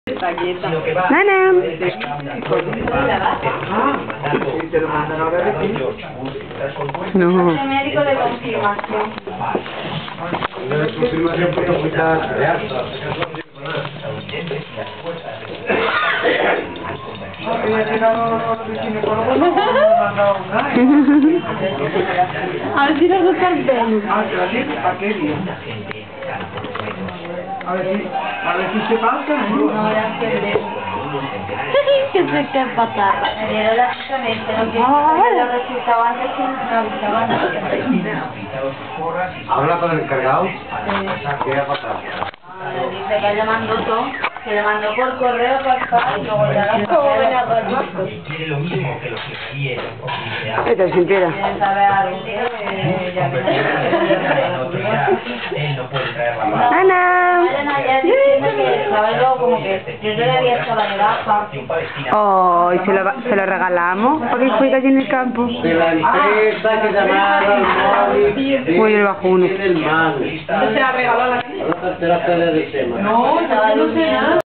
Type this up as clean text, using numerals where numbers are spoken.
Nana. No. Médico de confirmación. De confirmación porque muchas A ver si nos gusta el pelo. a ver si se pasa, No, era febrero. Que se quede patarra. Me dieron la cita, me dijeron que los resultados antes que no avisaban nada. habla con el encargado. ¿Qué ha pasado? Dice que él le mandó todo, que le mandó por correo, por fax, y luego ya las cosas. Esto es entera. Quieren saber algo, ya Nana. ayer diciendo que, ¿sabes? Luego como que yo le había hecho la de baja. Oh, y se lo regalamos porque fue allí en el campo. De la empresa que llamaron móvil. Muy el bajuno. El mal. Se la regaló a la No te enteraste del tema. No, no sé nada.